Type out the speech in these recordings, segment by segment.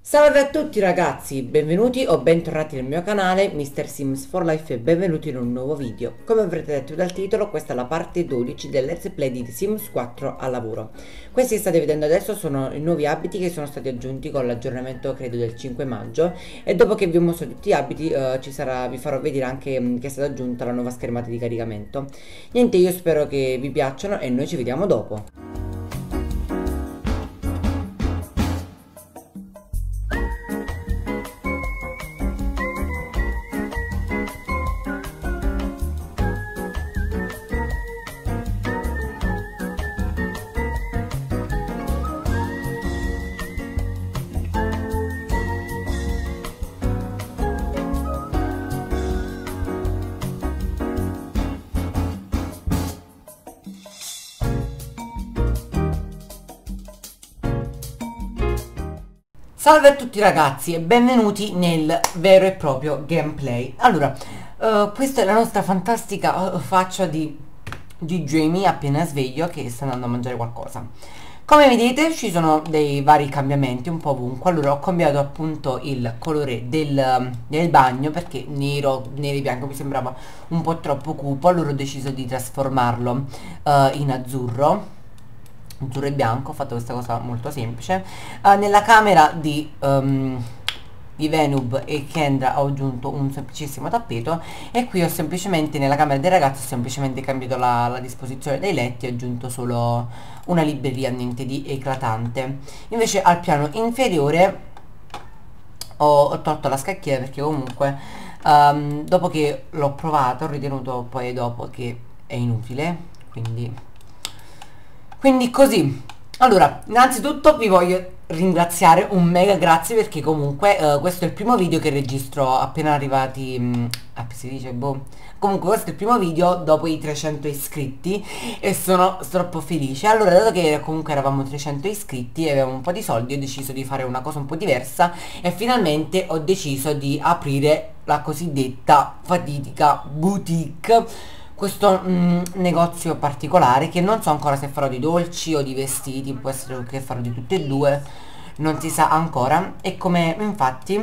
Salve a tutti ragazzi, benvenuti o bentornati nel mio canale Mr. Sims for Life e benvenuti in un nuovo video. Come avrete detto dal titolo, questa è la parte 12 del Let's Play di The Sims 4 al lavoro. Questi che state vedendo adesso sono i nuovi abiti che sono stati aggiunti con l'aggiornamento credo del 5 maggio e dopo che vi ho mostrato tutti gli abiti vi farò vedere anche che è stata aggiunta la nuova schermata di caricamento. Niente, io spero che vi piacciono e noi ci vediamo dopo. Salve a tutti ragazzi e benvenuti nel vero e proprio gameplay. Allora, questa è la nostra fantastica faccia di Jamie appena sveglio che sta andando a mangiare qualcosa. Come vedete ci sono dei vari cambiamenti un po' ovunque. Allora ho cambiato appunto il colore del bagno perché nero e bianco mi sembrava un po' troppo cupo. Allora ho deciso di trasformarlo in azzurro e bianco. Ho fatto questa cosa molto semplice. Nella camera di Venub e Kendra ho aggiunto un semplicissimo tappeto e qui ho semplicemente, nella camera dei ragazzi, ho semplicemente cambiato la disposizione dei letti e ho aggiunto solo una libreria, niente di eclatante. Invece al piano inferiore ho tolto la scacchiera perché comunque dopo che l'ho provato ho ritenuto poi dopo che è inutile, quindi così. Allora, innanzitutto vi voglio ringraziare, un mega grazie perché comunque questo è il primo video che registro appena arrivati, si dice, boh. Comunque questo è il primo video dopo i 300 iscritti e sono troppo felice. Allora, dato che comunque eravamo 300 iscritti e avevamo un po' di soldi, ho deciso di fare una cosa un po' diversa e finalmente ho deciso di aprire la cosiddetta fatidica boutique. Questo negozio particolare che non so ancora se farò di dolci o di vestiti, può essere che farò di tutte e due, non si sa ancora. E come infatti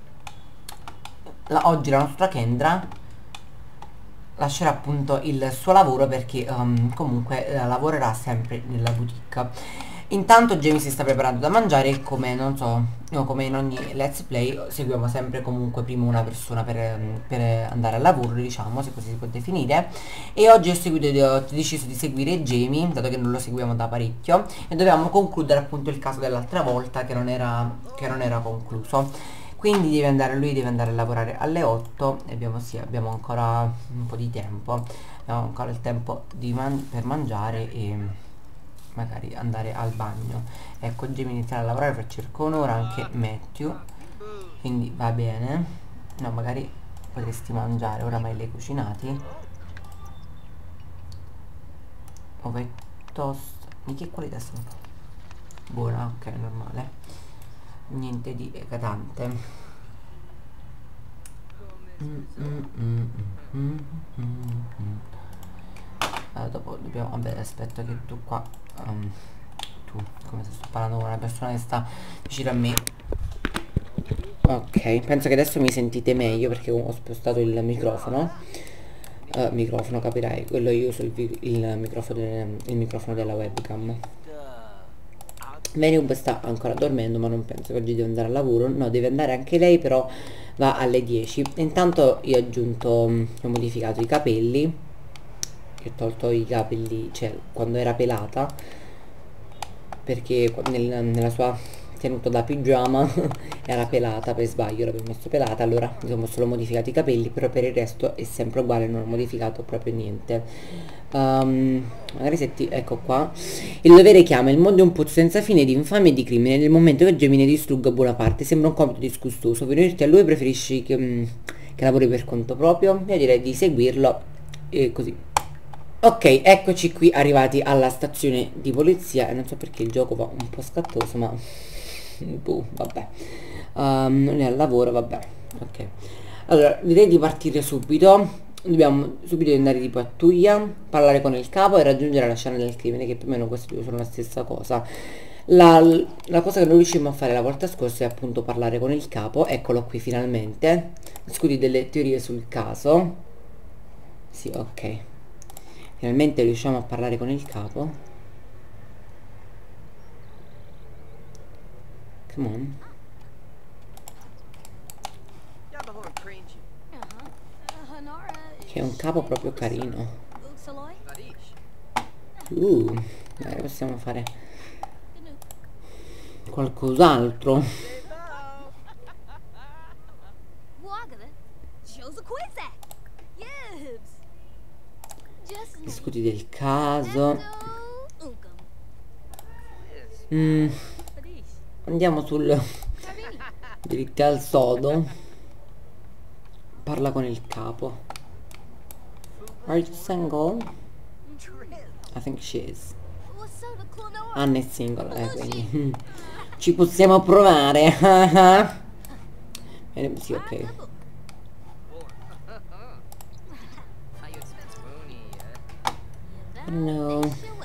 oggi la nostra Kendra lascerà appunto il suo lavoro perché comunque lavorerà sempre nella boutique. Intanto Jamie si sta preparando da mangiare e come non so, no, come in ogni let's play seguiamo sempre comunque prima una persona per andare al lavoro, diciamo, se così si può definire. E oggi ho deciso di seguire Jamie, dato che non lo seguiamo da parecchio, e dovevamo concludere appunto il caso dell'altra volta che non era concluso. Quindi lui deve andare a lavorare alle 8 e abbiamo ancora un po' di tempo, abbiamo ancora il tempo per mangiare e magari andare al bagno. Ecco, Jamie inizierà a lavorare per circa un'ora, anche Matthew, quindi va bene. No, magari potresti mangiare, oramai li hai cucinati. Ove toast, di che qualità sono? Buona, ok, normale, niente di eclatante. Allora, dopo dobbiamo, vabbè, aspetta che tu qua tu, come se sto parlando con una persona che sta vicino a me. Ok, penso che adesso mi sentite meglio perché ho spostato il microfono. Microfono, capirai, quello io uso il microfono della webcam. Venub sta ancora dormendo, ma non penso che oggi deve andare al lavoro. No, deve andare anche lei, però va alle 10. Intanto io ho aggiunto, ho modificato i capelli. Ho tolto i capelli, cioè quando era pelata, perché nella sua tenuta da pigiama era pelata per sbaglio, l'avevo messo pelata, allora mi sono solo modificati i capelli, però per il resto è sempre uguale, non ho modificato proprio niente. Magari se ecco qua, il dovere chiama, il mondo è un pozzo senza fine di infamia e di crimine, nel momento che Gemini distrugga buona parte sembra un compito disgustoso, per unirti a lui preferisci che lavori per conto proprio? Io direi di seguirlo e così. Ok, eccoci qui arrivati alla stazione di polizia e non so perché il gioco va un po' scattoso, ma vabbè. Non è al lavoro, vabbè. Ok. Allora, direi di partire subito. Dobbiamo subito andare tipo a Tuglia, parlare con il capo e raggiungere la scena del crimine, che più o meno questi due sono la stessa cosa. La cosa che non riuscimmo a fare la volta scorsa è appunto parlare con il capo. Eccolo qui finalmente. Discuti delle teorie sul caso. Sì, ok. Finalmente riusciamo a parlare con il capo. Come on. Che è un capo proprio carino. Magari possiamo fare qualcos'altro. Discuti del caso. Andiamo sul diritti al sodo. Parla con il capo. Are you single? I think she is. Anna è single, quindi ci possiamo provare. Sì, ok. No.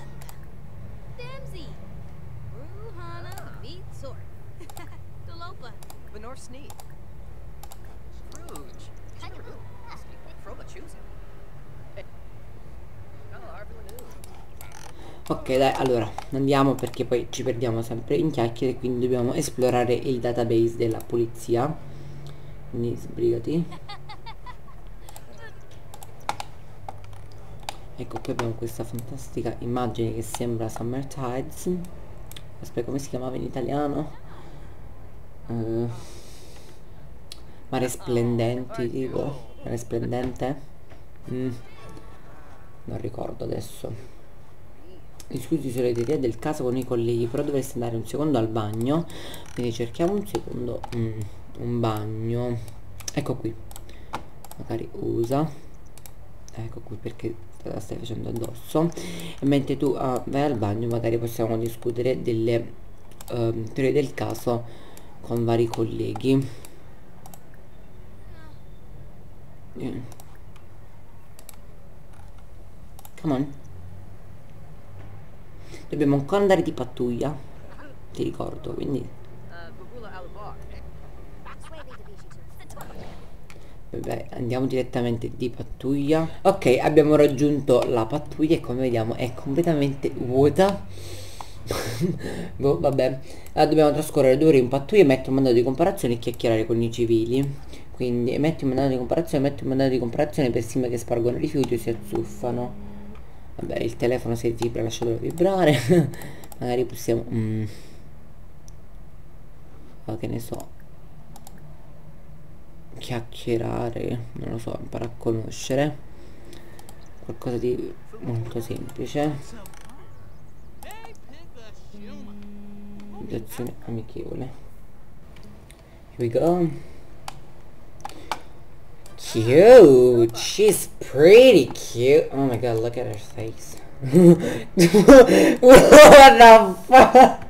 Ok, dai, allora andiamo perché poi ci perdiamo sempre in chiacchiere, quindi dobbiamo esplorare il database della polizia. Quindi sbrigati. Ecco, qui abbiamo questa fantastica immagine che sembra Summer Tides. Aspetta, come si chiamava in italiano? Mare splendenti, tipo. Mare splendente? Non ricordo adesso. Discuti sulle teorie del caso con i colleghi, però dovresti andare un secondo al bagno, quindi cerchiamo un secondo un bagno. Ecco qui, magari usa, ecco qui perché te la stai facendo addosso, e mentre tu vai al bagno magari possiamo discutere delle teorie del caso con vari colleghi. Come on. Dobbiamo ancora andare di pattuglia, ti ricordo, quindi vabbè, andiamo direttamente di pattuglia. Ok, abbiamo raggiunto la pattuglia e come vediamo è completamente vuota. Boh, vabbè, dobbiamo trascorrere 2 ore in pattuglia, mettere un mandato di comparazione e chiacchierare con i civili. Quindi metti un mandato di comparazione, metti un mandato di comparazione per stime che spargono rifiuti o si azzuffano. Vabbè, il telefono se vibra lasciatelo vibrare. Magari possiamo che ne so, chiacchierare, non lo so, imparare a conoscere qualcosa di molto semplice. Situazione amichevole. Here we go. Cute, she's pretty cute. Oh my god, look at her face. What the fuck?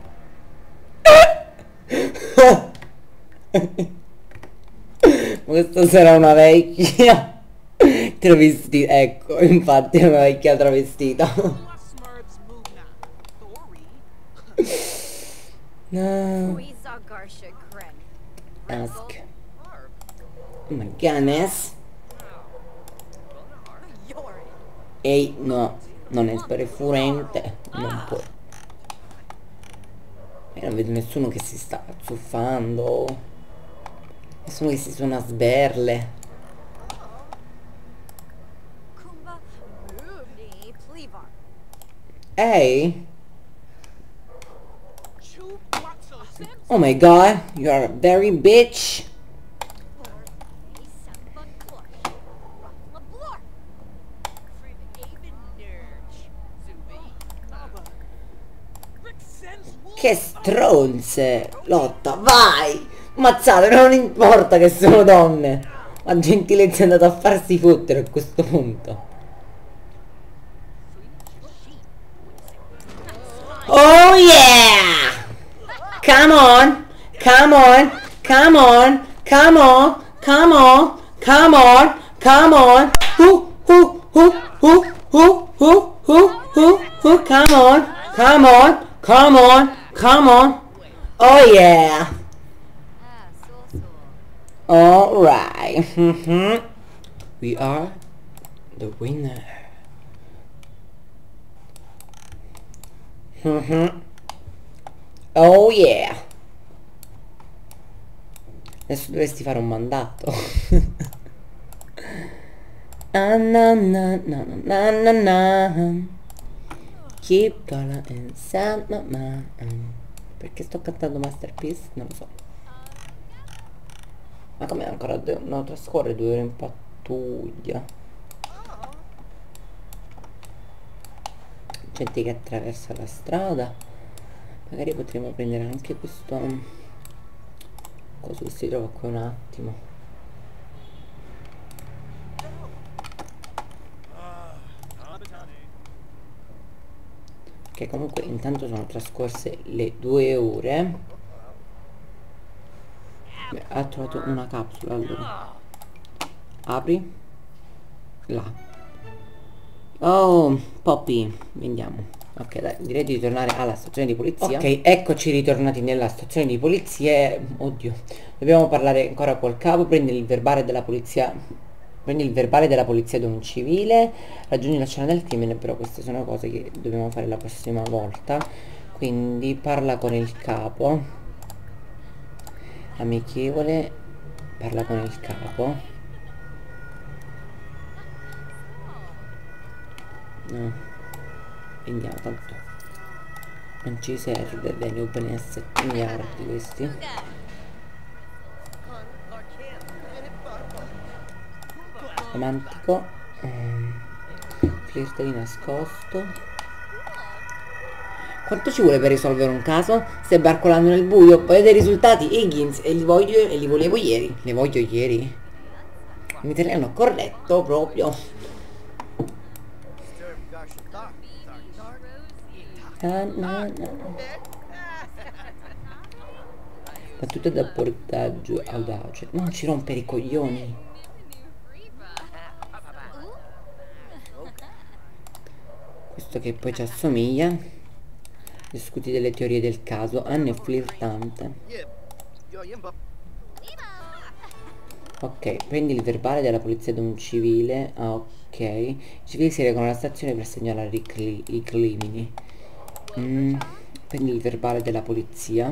Questa sarà una vecchia travestita, ecco, infatti è una vecchia travestita. No. Ask. Oh my goodness. Ehi, no, non è sbarefurente, non può. E non vedo nessuno che si sta azzuffando, nessuno che si suona a sberle. Ehi. Oh my god, you are a very bitch. Che stronze! Lotta, vai! Mazzate, non importa che sono donne! La gentilezza è andata a farsi fottere a questo punto. Oh yeah! Come on! Come on! Come on! Come on! Come on! Come on! Come on! Come on! Come on! Come on! Come on! Come on. Oh yeah. Alright. We are the winner. Oh yeah. Adesso dovresti fare un mandato. Na na na na na na na. Keep color inside my mind. Perché sto cantando Masterpiece? Non lo so. Ma come ancora no, trascorre 2 ore in pattuglia? Gente che attraversa la strada. Magari potremmo prendere anche questo coso che si trova qui un attimo. Che comunque intanto sono trascorse le 2 ore. Beh, ha trovato una capsula, allora apri là. Oh Poppy, andiamo. Ok, dai, direi di tornare alla stazione di polizia. Ok, eccoci ritornati nella stazione di polizia. Oddio, dobbiamo parlare ancora col capo. Prendi il verbale della polizia. Prendi il verbale della polizia di un civile. Raggiungi la scena del crimine. Però queste sono cose che dobbiamo fare la prossima volta. Quindi parla con il capo. Amichevole. Parla con il capo. No, andiamo, tanto non ci serve. Bene, ne 7 miliardi questi. Romantico. Flirt di nascosto. Quanto ci vuole per risolvere un caso? Stai barcolando nel buio. Voglio dei risultati, Higgins, e li volevo ieri. Li voglio ieri. In italiano corretto proprio. Battuta da portaggio audace. Non ci rompere i coglioni. Questo che poi ci assomiglia. Discuti delle teorie del caso. Anne flirtante. Ok, prendi il verbale della polizia di un civile. Ah, ok. I civili si recano alla stazione per segnalare i crimini. Prendi il verbale della polizia.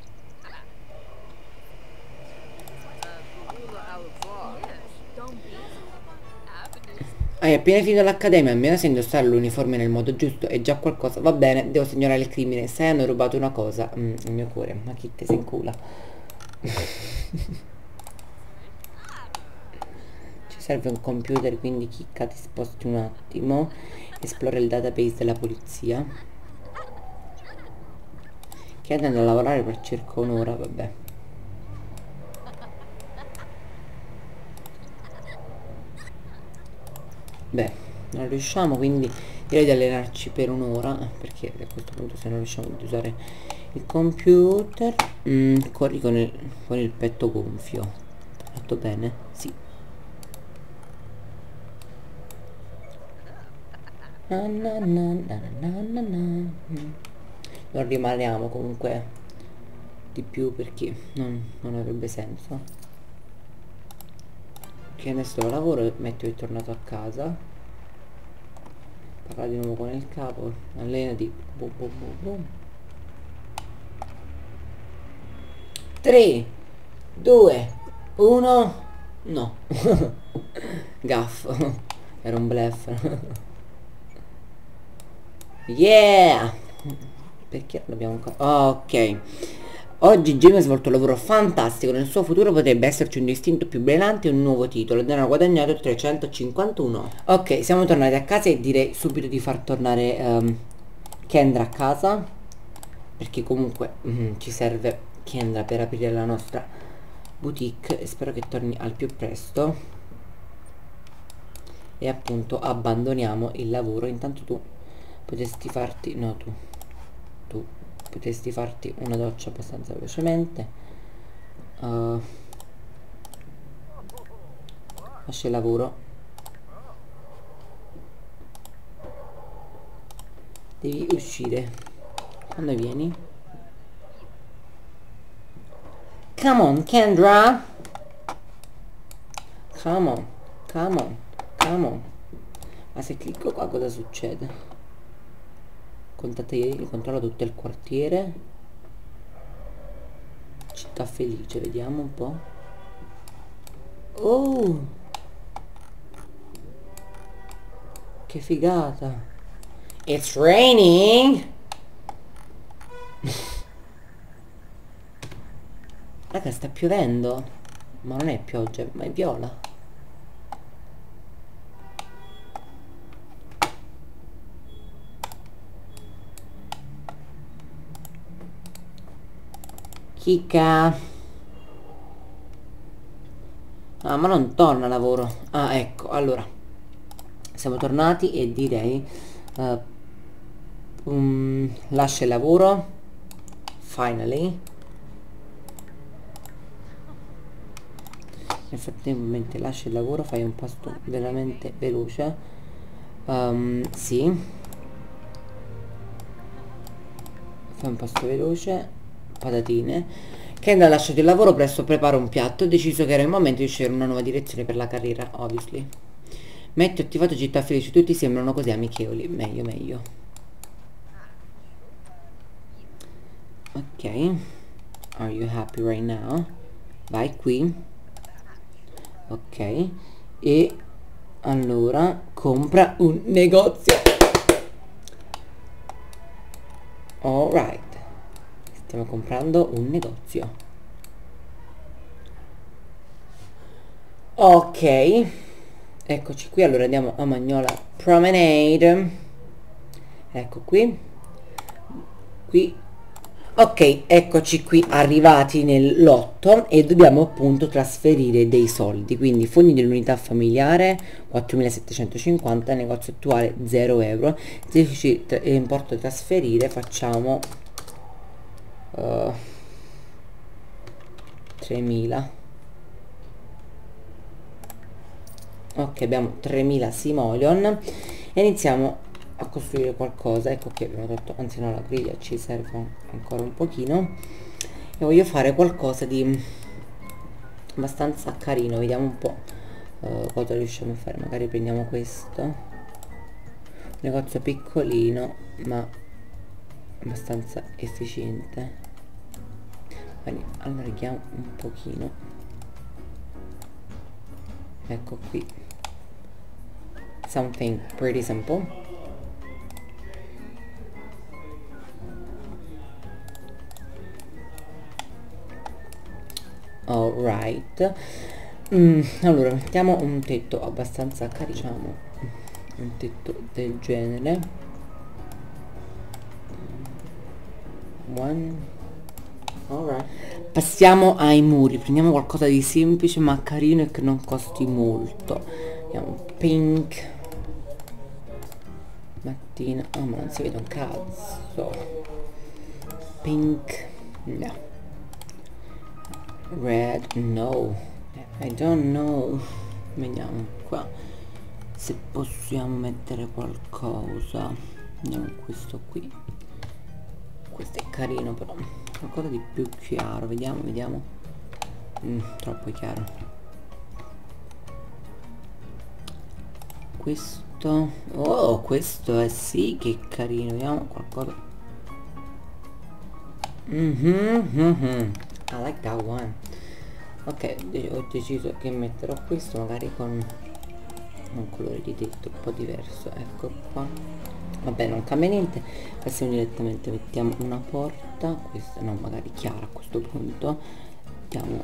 Hai appena finito l'accademia, almeno se indossare l'uniforme nel modo giusto è già qualcosa. Va bene, devo segnalare il crimine. Se hanno rubato una cosa, il mio cuore, ma chi te se incula? Ci serve un computer, quindi chicca, ti sposti un attimo. Esplora il database della polizia. Che andando a lavorare per circa un'ora, vabbè. Beh, non riusciamo, quindi direi di allenarci per un'ora, perché a questo punto se non riusciamo ad usare il computer, corri con il petto gonfio. Fatto bene? Sì. Non rimaniamo comunque di più perché non avrebbe senso. Che adesso lavoro, metto che è tornato a casa. Parla di nuovo con il capo. Allenati. Boom, boom, boom, boom. 3 2 1. No. Gaff. Era un bluff. Yeah. Perché l'abbiamo ancora... Oh, ok. Oggi Jamie ha svolto un lavoro fantastico. Nel suo futuro potrebbe esserci un distinto più brillante e un nuovo titolo. Ne hanno guadagnato 351. Ok, siamo tornati a casa e direi subito di far tornare Kendra a casa, perché comunque ci serve Kendra per aprire la nostra boutique e spero che torni al più presto. E appunto abbandoniamo il lavoro. Intanto tu potresti farti... No, tu potresti farti una doccia abbastanza velocemente. Lascia il lavoro. Devi uscire. Quando vieni? Come on, Kendra. Come on, come on, come on. Ma se clicco qua cosa succede? Contate, controlla tutto il quartiere. Città felice, vediamo un po'. Oh, che figata. It's raining. Raga, sta piovendo. Ma non è pioggia, ma è viola. Chicca. Ah, ma non torna lavoro. Ah, ecco, allora siamo tornati e direi lascia il lavoro. Finally. Nel frattempo, mentre lascia il lavoro, fai un pasto veramente veloce. Sì, fai un pasto veloce. Patatine. Kendall ha lasciato il lavoro, presto prepara un piatto. Ho deciso che era il momento di scegliere una nuova direzione per la carriera, obviously. Metti attivato città felici, tutti sembrano così amichevoli. Meglio, meglio. Ok. Are you happy right now? Vai qui. Ok. E allora compra un negozio. Alright. Stiamo comprando un negozio. Ok, eccoci qui. Allora andiamo a Magnolia Promenade. Ecco qui. Qui. Ok, eccoci qui arrivati nel lotto e dobbiamo appunto trasferire dei soldi. Quindi fondi dell'unità familiare 4.750, negozio attuale 0 euro. Deficit e importo da trasferire facciamo 3.000. Ok, abbiamo 3.000 simoleon e iniziamo a costruire qualcosa. Ecco qui abbiamo detto, anzi no, la griglia ci serve ancora un pochino e voglio fare qualcosa di abbastanza carino. Vediamo un po' cosa riusciamo a fare. Magari prendiamo questo, un negozio piccolino ma abbastanza efficiente. Quindi allarghiamo un pochino. Ecco qui, something pretty simple. Alright. Allora mettiamo un tetto abbastanza carino, diciamo un tetto del genere. One. Alright. Passiamo ai muri, prendiamo qualcosa di semplice ma carino e che non costi molto. Abbiamo pink. Mattina. Oh, ma non si vede un cazzo. Pink. No. Red. No. I don't know. Vediamo qua se possiamo mettere qualcosa. Andiamo questo qui. Questo è carino però. Qualcosa di più chiaro. Vediamo, vediamo. Troppo chiaro. Questo. Oh, questo è sì che è carino. Vediamo qualcosa. I like that one. Ok, ho deciso che metterò questo magari con un colore di tetto un po' diverso. Ecco qua. Vabbè, non cambia niente. Passiamo direttamente, mettiamo una porta. Questa no, magari chiara a questo punto. Mettiamo.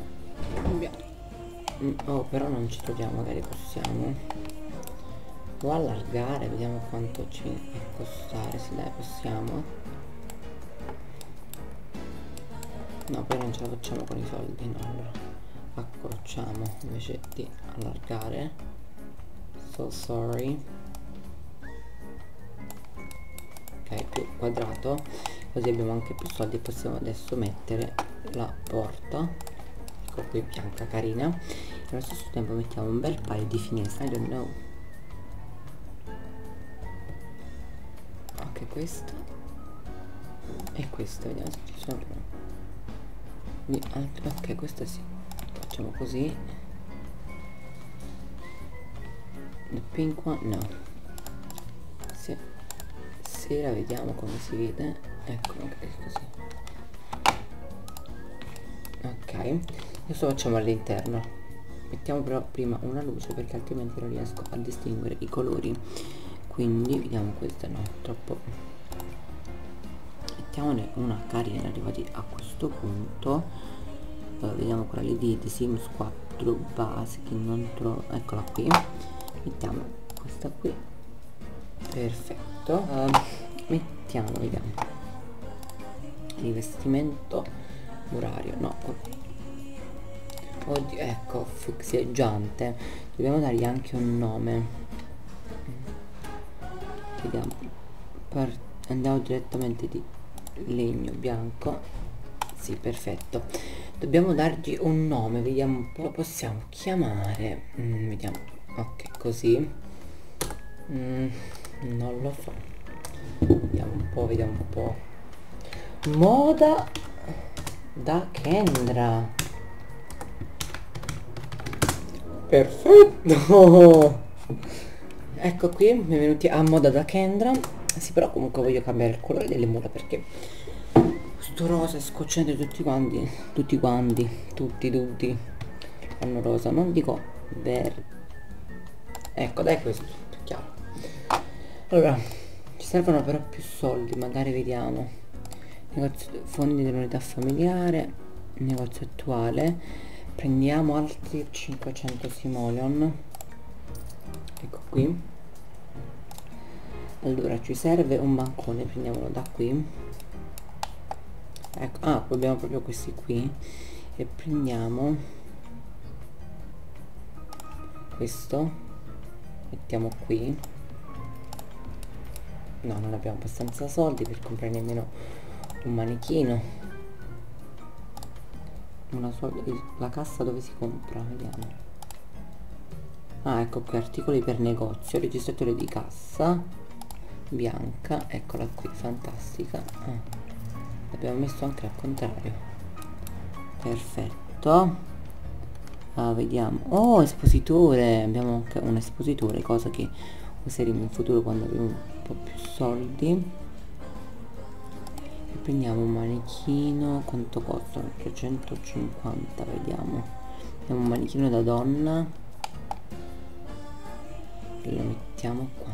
Oh, però non ci troviamo. Magari possiamo o allargare, vediamo quanto ci è costare. Se dai, possiamo. No, poi non ce la facciamo con i soldi. No, allora accorciamo invece di allargare. So sorry. Ok, più quadrato, così abbiamo anche più soldi e possiamo adesso mettere la porta. Ecco qui, bianca, carina. E allo stesso tempo mettiamo un bel paio di finestre. I don't know. Ok, questo e questo, vediamo se ci sono. Ok, questa sì, facciamo così. The pink one, no. Se la vediamo come si vede, ecco, magari così. Ok, adesso facciamo all'interno. Mettiamo però prima una luce perché altrimenti non riesco a distinguere i colori, quindi vediamo questa, no, troppo. Mettiamone una carina arrivati a questo punto. Vediamo quella lì di The Sims 4 base che non trovo, eccola qui. Mettiamo questa qui, perfetto. Mettiamo, vediamo, rivestimento murario, no, oddio, ecco, fucsieggiante, dobbiamo dargli anche un nome. Vediamo, andiamo direttamente di legno bianco, sì, perfetto. Dobbiamo dargli un nome, vediamo un po', lo possiamo chiamare, vediamo, ok, così, non lo so, vediamo un po', moda da Kendra, perfetto. Ecco qui, benvenuti a moda da Kendra. Sì, però comunque voglio cambiare il colore delle mura perché sto rosa è scocciante, tutti hanno rosa, non dico verde, ecco, dai, questo è chiaro. Allora, ci servono però più soldi, magari vediamo. Fondi dell'unità familiare, negozio attuale, prendiamo altri 500 simoleon, ecco qui. Allora ci serve un bancone, prendiamolo da qui, ecco, abbiamo proprio questi qui, e prendiamo questo, mettiamo qui. No, non abbiamo abbastanza soldi per comprare nemmeno un manichino. La cassa dove si compra, vediamo. Ecco qui, articoli per negozio, registratore di cassa bianca, eccola qui, fantastica. L'abbiamo messo anche al contrario, perfetto. Vediamo, oh, espositore, abbiamo anche un espositore, cosa che useremo in futuro quando avremo un po' più soldi. E prendiamo un manichino, quanto costano? 350, vediamo. Abbiamo un manichino da donna, lo mettiamo qua.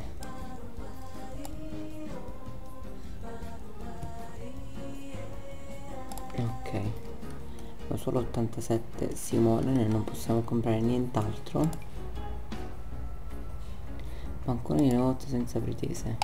Ok, ho solo 87 simoleon e non possiamo comprare nient'altro. Bancone di negozio senza pretese,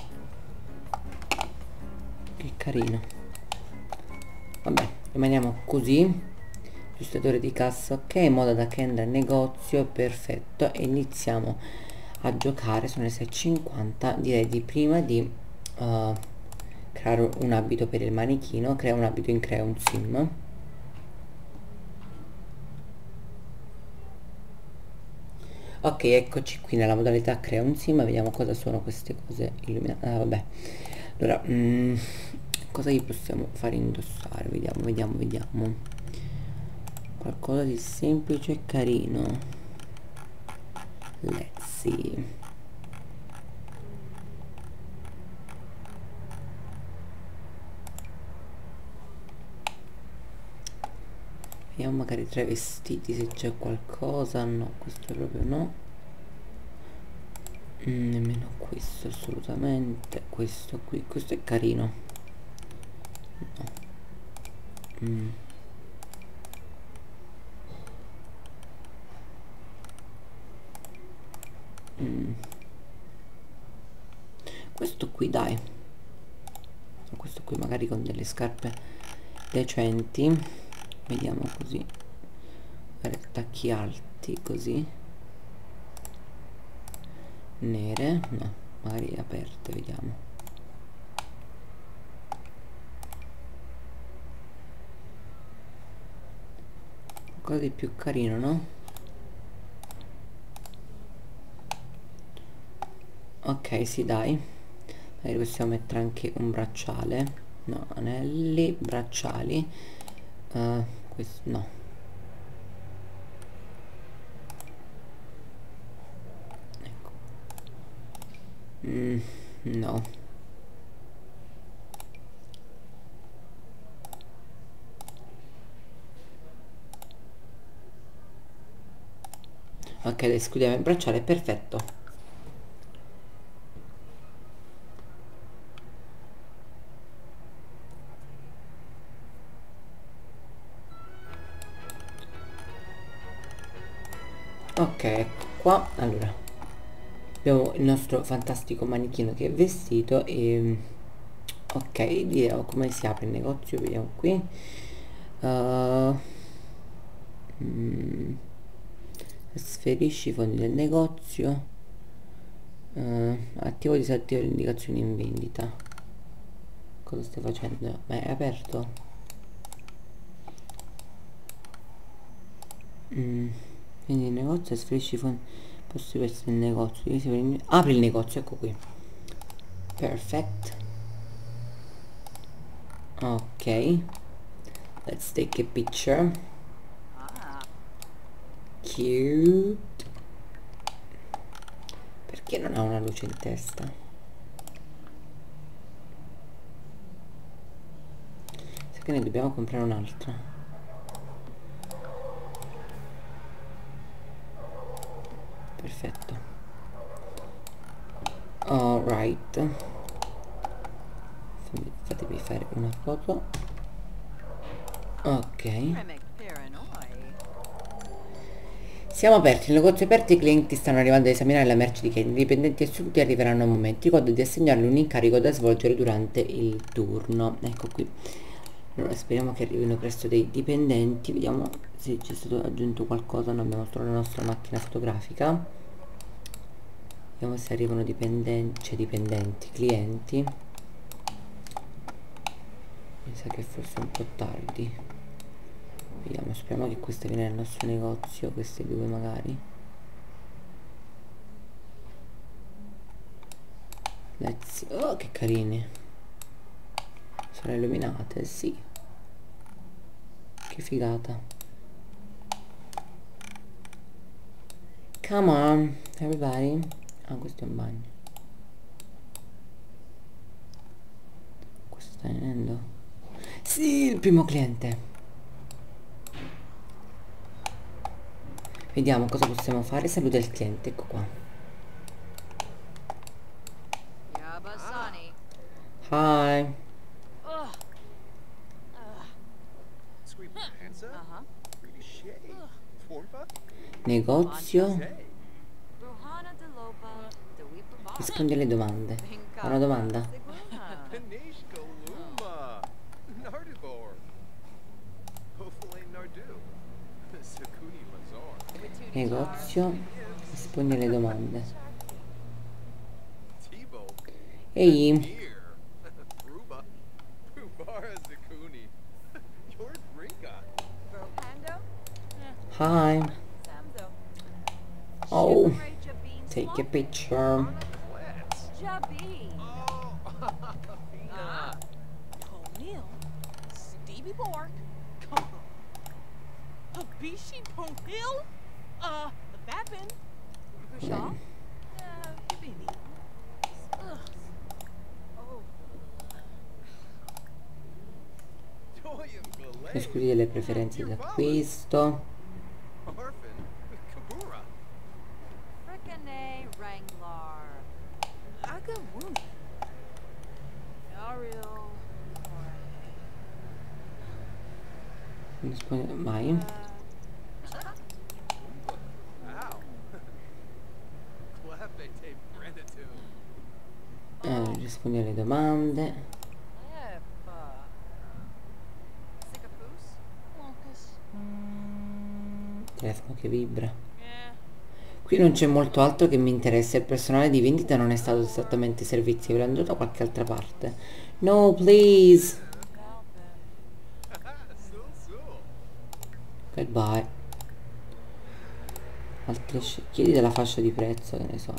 che carino. Vabbè, rimaniamo così. Registratore di cassa, ok, moda da Kendra, negozio, perfetto. E iniziamo a giocare, sono le 6:50. Direi di prima di creare un abito per il manichino. Crea un abito in Crea un Sim. Ok, eccoci qui nella modalità Crea un Sim. Vediamo cosa sono queste cose illuminate. Vabbè, allora, cosa gli possiamo fare indossare? Vediamo qualcosa di semplice e carino. Let's see. Vediamo magari tra i vestiti se c'è qualcosa. No, questo proprio no. Nemmeno questo, assolutamente. Questo qui, questo è carino. No. Questo qui, dai, questo qui magari con delle scarpe decenti, vediamo così, tacchi alti così, nere, no, magari aperte, vediamo. Qualcosa di più carino, no? Ok, sì, dai, magari possiamo mettere anche un bracciale, no, anelli, bracciali, Questo no. Ecco. No. Ok, escludiamo il bracciale, perfetto. Ok, ecco qua. Allora abbiamo il nostro fantastico manichino che è vestito e ok, vediamo come si apre il negozio, vediamo qui. Uh, Sferisci i fondi del negozio. Attivo o disattivo le indicazioni in vendita. Cosa stai facendo? Ma è aperto? Quindi il negozio, sferisci i fondi. Posso verso il negozio. Apri il negozio, ecco qui. Perfect. Ok. Let's take a picture. Cute. Perché non ha una luce in testa? Sai che ne dobbiamo comprare un'altra. Perfetto. Alright. Fatemi fare una foto. Ok. Siamo aperti, il negozio è aperto, i clienti stanno arrivando ad esaminare la merce di Kate, i dipendenti assoluti arriveranno a momento, ricordo di assegnargli un incarico da svolgere durante il turno. Ecco qui. Allora speriamo che arrivino presto dei dipendenti, vediamo se c'è stato aggiunto qualcosa. Noi abbiamo solo la nostra macchina fotografica, vediamo se arrivano dipendenti, clienti. Mi sa che forse è un po' tardi. Vediamo, speriamo che questa viene nel nostro negozio, queste due magari. Oh, che carini. Sono illuminate, sì. Che figata. Come on, everybody. Ah, questo è un bagno. Questo sta venendo? Sì, il primo cliente. Vediamo cosa possiamo fare. Saluta il cliente, ecco qua. Hi. Negozio. Rispondi alle domande. Ho una domanda. Negozio. Rispondi alle domande. Ehi. Hi. Oh, take a picture. Escludi delle preferenze d'acquisto. Non risponde mai. Rispondi alle domande. Telefono che vibra. Qui non c'è molto altro che mi interessa. Il personale di vendita non è stato esattamente servizio, è andato da qualche altra parte. No, please. Goodbye. Altre chiedi della fascia di prezzo, che ne so.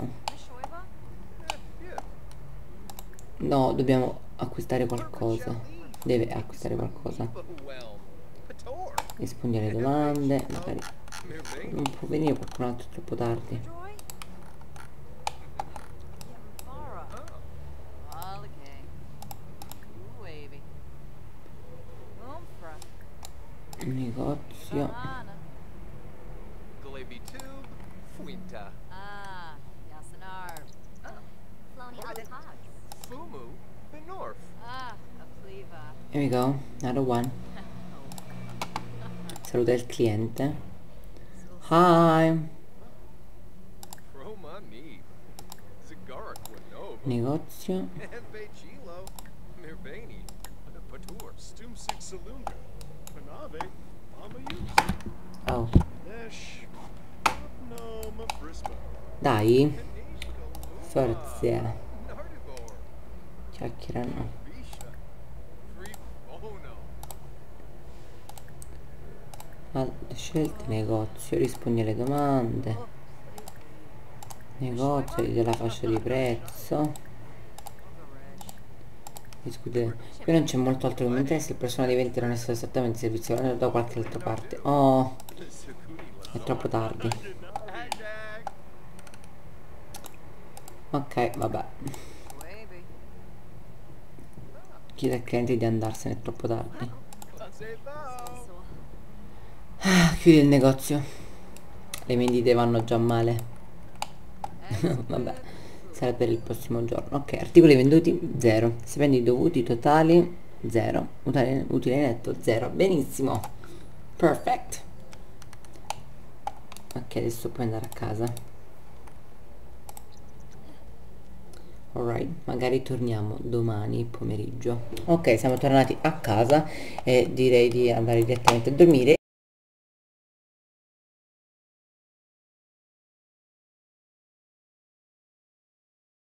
No, dobbiamo acquistare qualcosa. Deve acquistare qualcosa. rispondi alle domande, magari non può venire qualcun altro, è troppo tardi. Negozio. Here we go, another one. Saluta il cliente. Hi. Negozio. Oh. Dai. Forza. Chiacchierano. Scelte negozio, rispondi alle domande. Negozio, della fascia di prezzo. Discute. Qui non c'è molto altro che mi interessa, il personale dei 20 non è stato esattamente servizio da qualche altra parte. Oh, è troppo tardi. Ok, vabbè. Chiede al cliente di andarsene, è troppo tardi. Chiudi il negozio. Le vendite vanno già male. Vabbè, sarà per il prossimo giorno. Ok, articoli venduti 0. Stipendi dovuti totali 0. Utile netto 0. Benissimo. Perfect. Ok, adesso puoi andare a casa. Alright, magari torniamo domani pomeriggio. Ok, siamo tornati a casa e direi di andare direttamente a dormire.